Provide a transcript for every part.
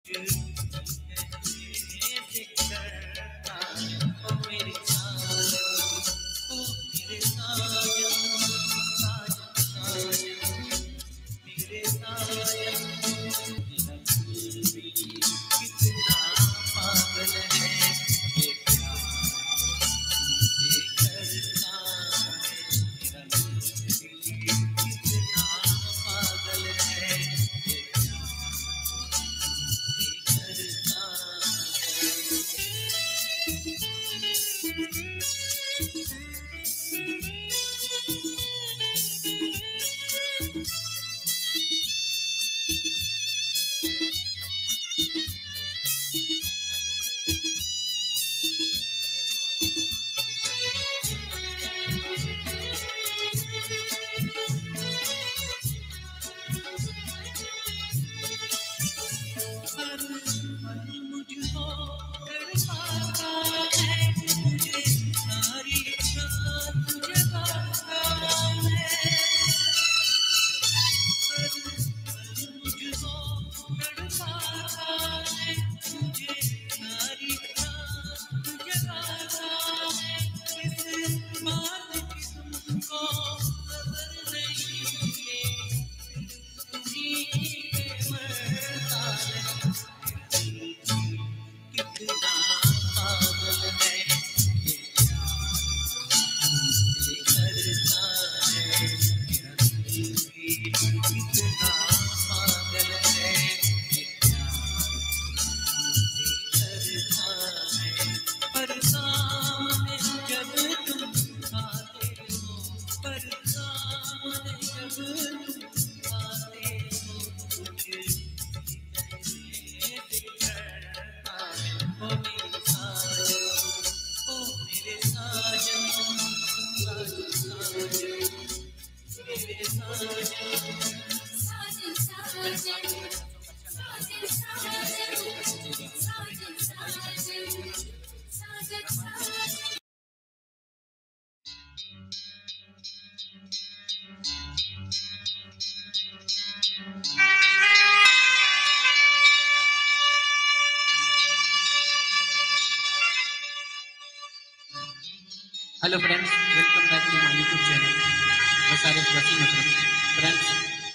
Hello friends, welcome back to my YouTube channel वसारिस Wasim Akram. Friends,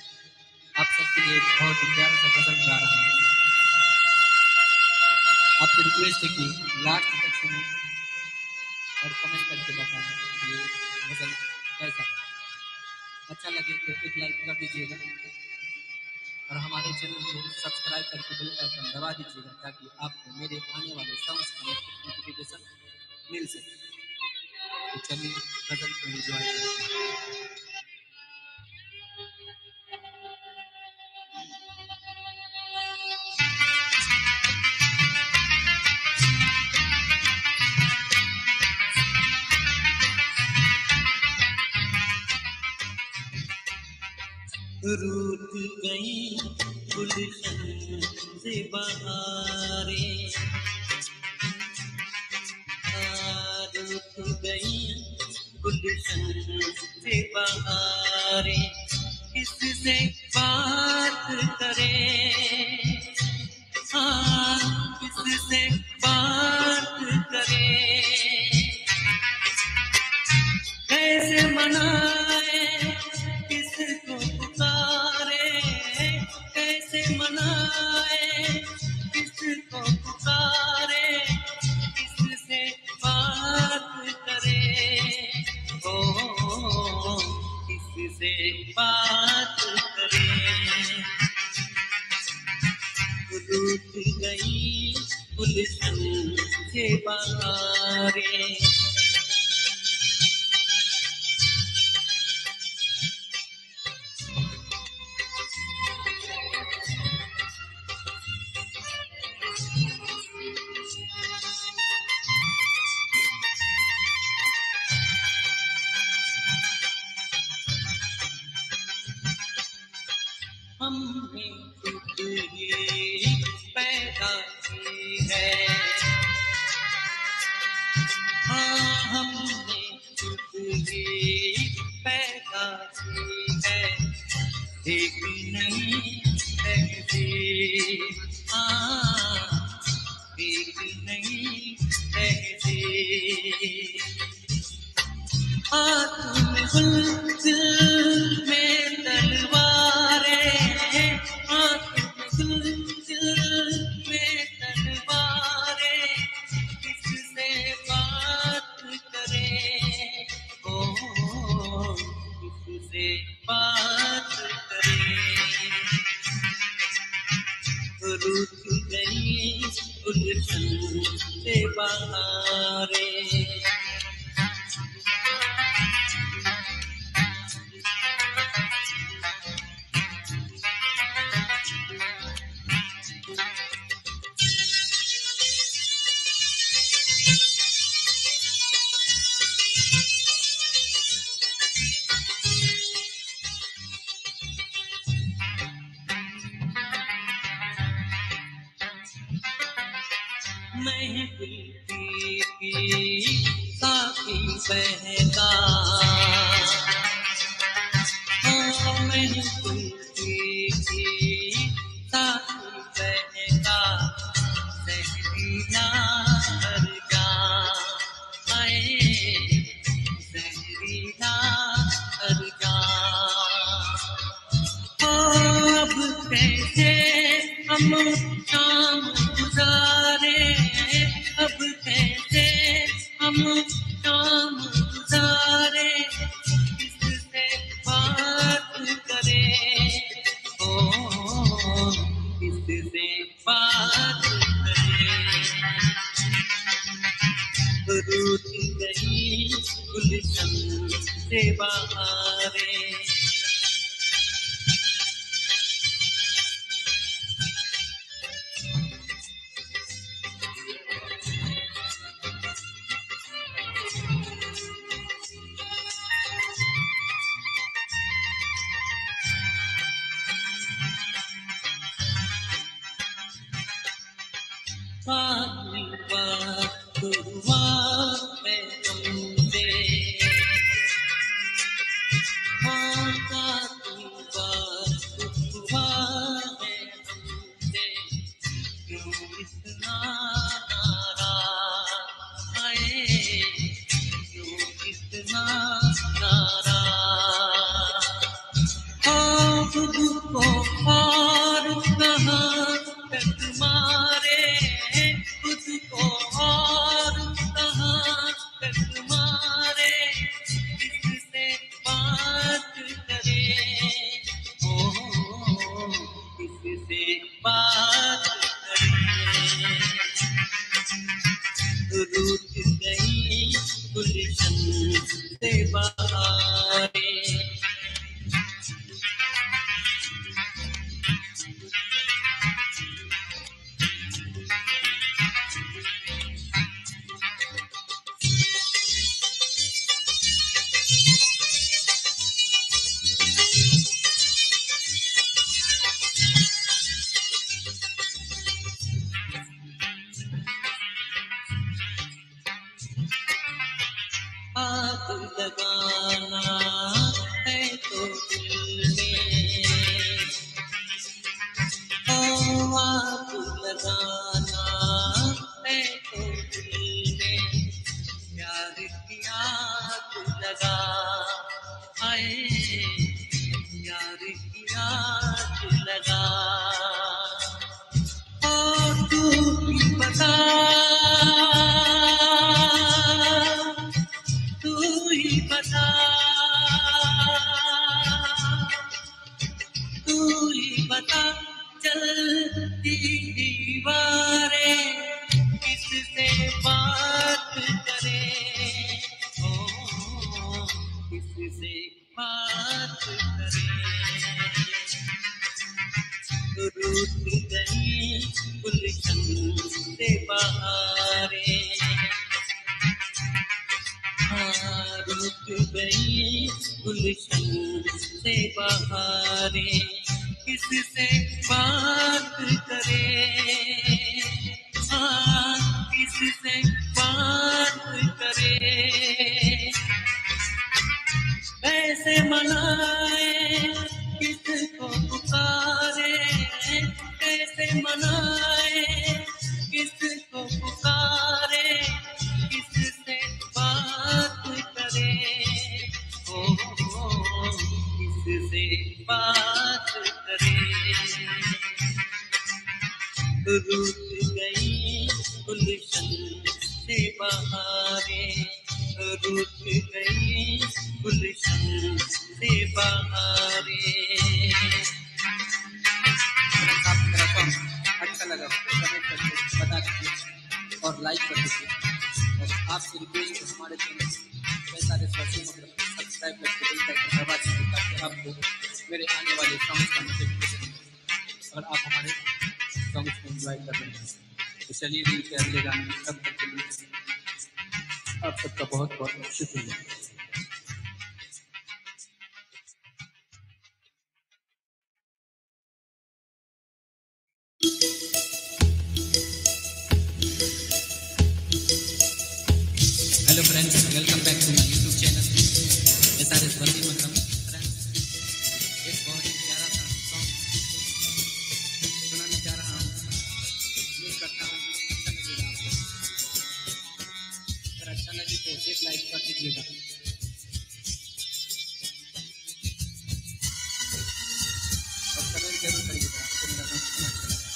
आप सबके लिए एक बहुत ही प्यारा सा गज़ल गा रहा हूँ। आपसे रिक्वेस्ट है कि लास्ट तक सुनो और कमेंट करके बताएं ये गज़ल कैसा है। अच्छा लगे तो एक लाइक कर दीजिएगा और हमारे चैनल को सब्सक्राइब करके बेल आइकन दबा दीजिएगा ताकि आपको मेरे आने वाले सॉन्ग्स का नोटिफिकेशन मिल सके। तो चलिए गज़ल को एंजॉय करते हैं। रूठ गई गुलशन से बहारें, रूठ गई गुलशन से बहारें, किससे बात करें, किससे बात करें, कैसे मनाए किसको पुकारे, कैसे मनाए किसको पुकारे, किससे बात करे, ओ किससे बात करे। रूठ गई गुलशन से बहारें, हमने खुद ही पैदा की है, हाँ हमने खुद ही पैदा की है, एक नहीं है किसी, हाँ गुलशन से बहारे। महफिल की साथी बहका, महफिल की साथी बहका, सहरीला हर जा आए, सहरीला हर जा। अब कैसे हम शाम गुजारे, अब कैसे हम शाम गुजारे, किससे बात करें, ओ किससे बात करें। रूठ गई गुलशन से बहारे। बात हुआ है तुमसे, बात हुआ है तुमसे, क्यों इतना नाराज आए, क्यों इतना नाराज। खुद को और कहाँ तक मारे, खुद को और कहाँ तक मारे, किससे बात करे, ओ किससे बात करे। रूठ गई गुलशन से बहारे। आग लगाना है तो दिल में, ओ आग लगाना है तो दिल में, प्यार की आग लगा आए, प्यार की आग लगा। और तू ही बता, तू ही बता, तू ही बता, चलती दीवारें किससे बात करें, ओ किससे बात करें। रूठ गई गुलशन से बहारे, रूठ गई गुलशन से बहारे, किससे बात करे, किससे बात करे। कैसे मनाए किसको पुकारे, कैसे मनाए किसको पुकारे, किससे बात करे, ओ किससे बात करे। रूठ गई गुलशन से बहारे, रूठ गई गुलशन से बहारे। अच्छा लगा, कमेंट करके बता दीजिए। और लाइक कर दीजिए। और आपसे रिक्वेस्ट है हमारे चैनल कैसा देशवासियों मतलब सब्सक्राइब करके बेल आइकन दबा दीजिए ताकि आपको मेरे आने वाले सॉन्ग्स का नोटिफिकेशन मिले। अगर आप हमारे सॉन्ग्स को एंजॉय कर रहे हैं तो चलिए मिलते हैं अगले गाने में। तब तक के लिए आप सबका बहुत बहुत शुक्रिया। Hello friends, welcome back to my YouTube channel SRS Vande Mataram. Friends, एक बहुत ही प्यारा सा सॉन्ग सुनाने जा रहा हूँ। उम्मीद करता हूँ अच्छा लगेगा आपको। अगर अच्छा लगे तो एक लाइक कर दीजिएगा और कमेंट जरूर करिएगा आपको मेरा गाना कितना अच्छा लगा।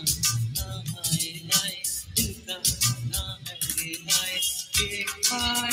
हाय